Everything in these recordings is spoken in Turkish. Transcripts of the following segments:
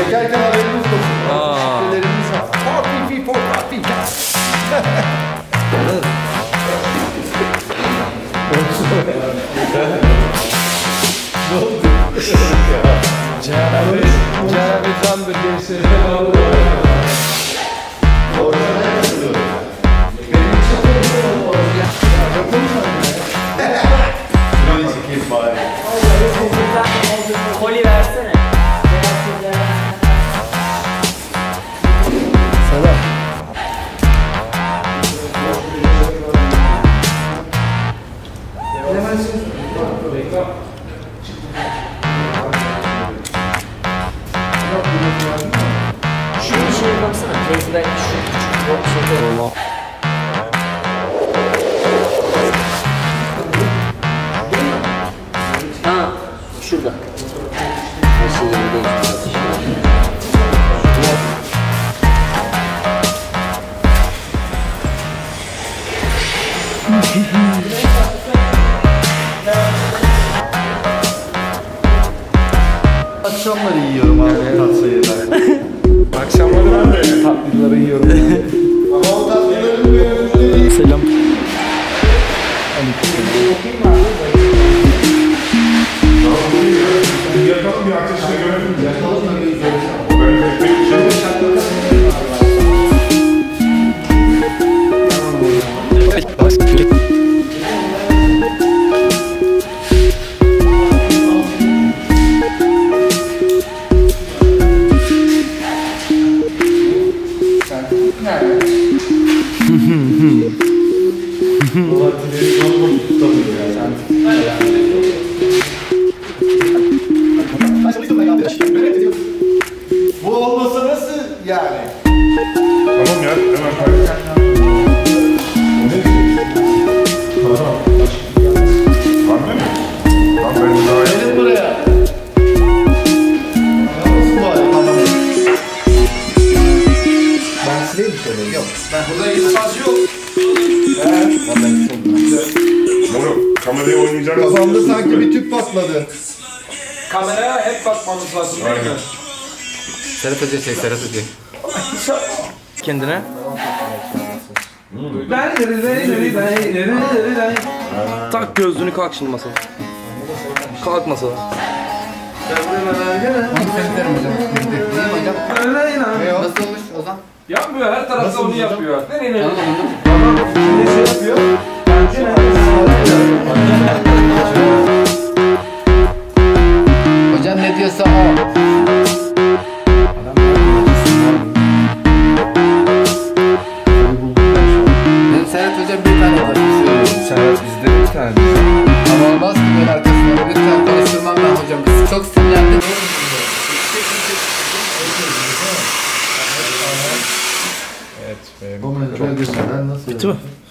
Çekerken haberimiz olsun. Şifrelerimiz var. Portafi. Ne oldu? Ceyhan ve Jamberk gençlerine bağlı. Orada ne yapıyor? Benim için koli versene. Selam. Şuraya baksana. Teyzeden şu küçük yok. Ha, şurada. Nasıl Akşamları yiyorum abi tatlıyı ben. Akşamları ben de tatlıları yiyorum. Ama o tatlıların bir Selam. Yakalım bir ateşle görelim. yakalım da bir bu olmasa nasıl yani? Tamam ya, hemen kaydet. Anne mi? Tamam ben daha iyi. Gelin buraya. Nasıl bu hali? Tamam. Ben sileyim şöyle. Yok. Burada iltifat yok. Vallahi Oğlum, kamerayı oynayacak. kafamda sanki bir tüp patladı. Kameraya hep bakmamız lazım değil mi? Serhat Hoca çek, Serhat Hoca. Kendine. Tak gözlüğünü, kalk şimdi masaya. Kalk masaya. Nasıl olmuş Ozan? Yapmıyor, her tarafta onu yapıyor. Ne yapıyor? Hocam ne diyorsa o. Benim Serhat Hocam bir tane var. Serhat bizde bir tane. Ama olmaz ki böyle arkasında. Lütfen konuşturmam ben hocam. Biz çok sinirlendik. Bitti mi?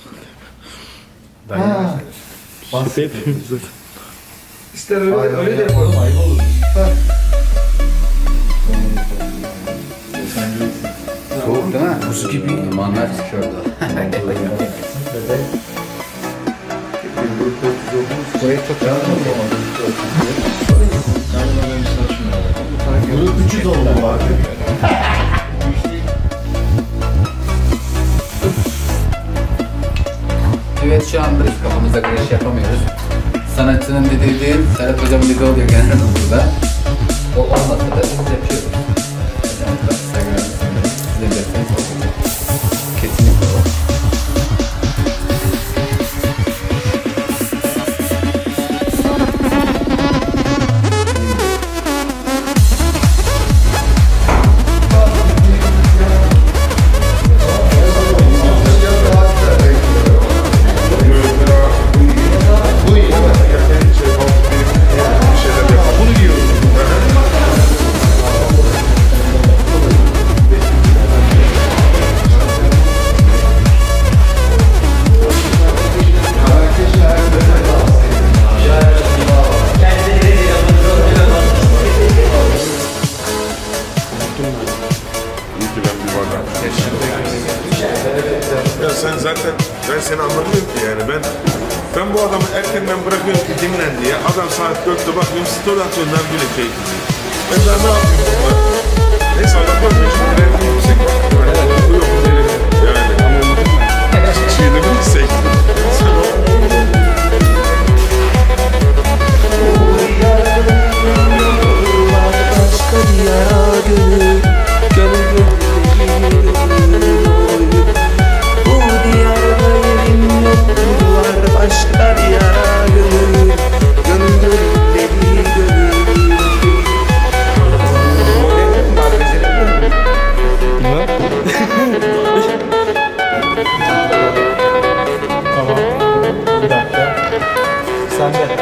İşte öyle de yapalım. Ayıp olur. Soğuk değil mi? Buz gibi. Limanlar çıkıyor orada. Burayı çok Grup Dörtyüz oldu abi. Evet şu anda hiç kafamıza göre iş yapamıyoruz. Sanatçının dediği değil, Serhat Hocam'ın dediği oluyor genelde burada. O olmasa da biz yapıyoruz. Hocam da Instagram'da size derseniz olacak. Kesinlikle o. Ya sen zaten, ben seni anlamıyorum ki yani. Ben bu adamı erkenden bırakıyorum ki dinlen diye. Adam saat 4'te bakıyorum story atıyor, nargile keyfi. Ben daha ne yapayım bunlar? Neyse Allah'tan mecbur rengi yüksek. Bu yok yani. Çiğnemi yüksek. Başka bir yara gönül, gönül bu diyarda yerim yok, var başka bir yara gönül, gönül dedi gönül. Tamam. Bir dakika. Sen de.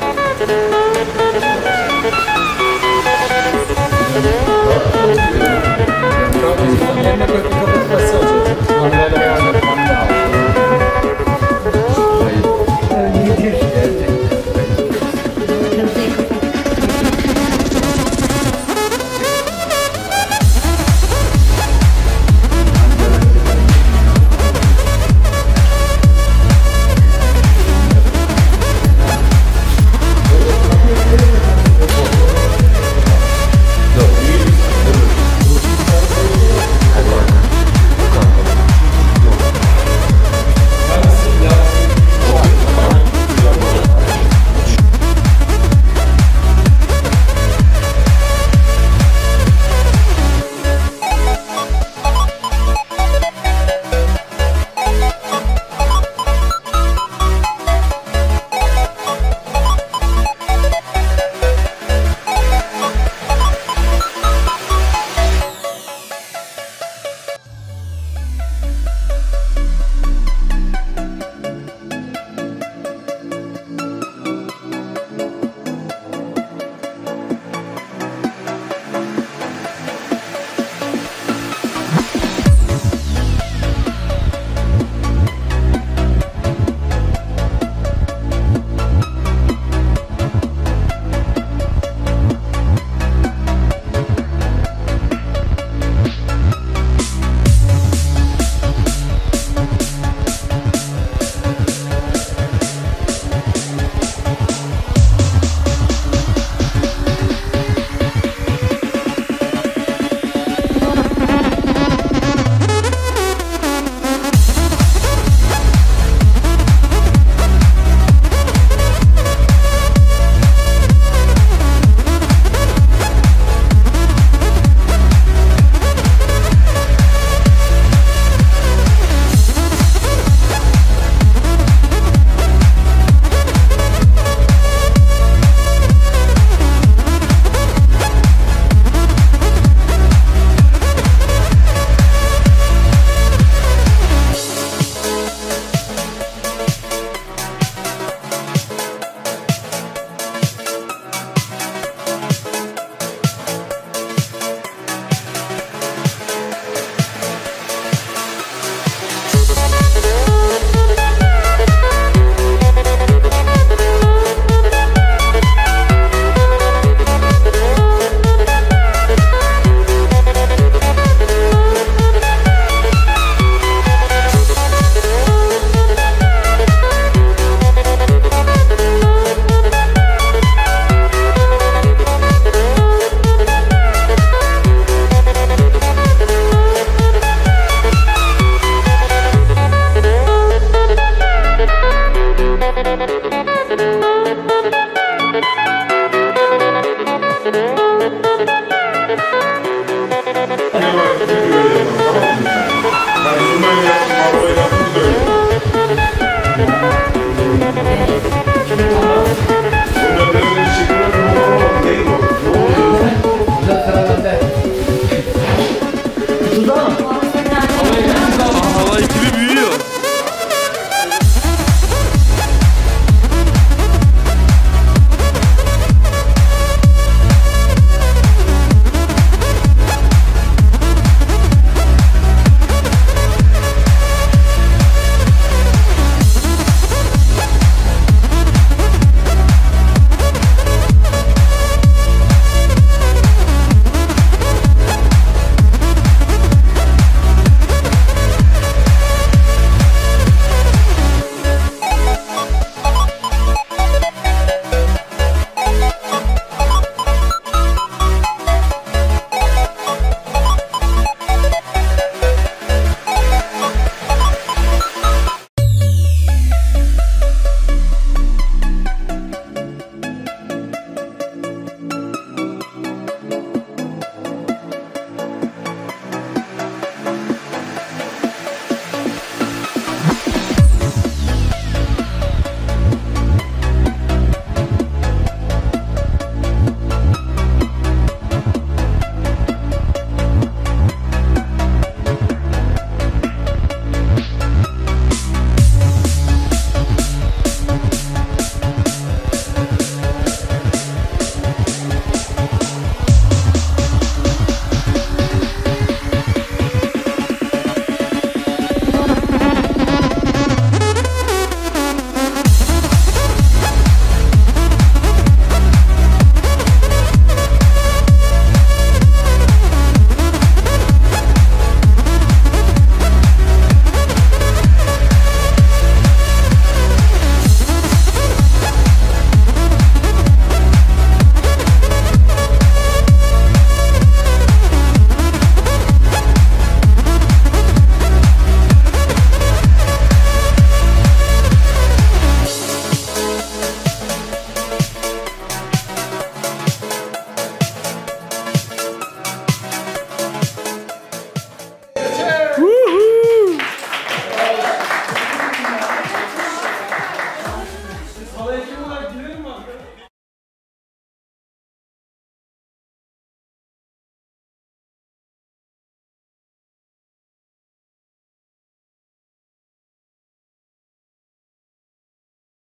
Yerine koyup kapatıp nasıl alacağız? Kamerayla beraber kamera al. Halay ekibi büyüyor. Halay kim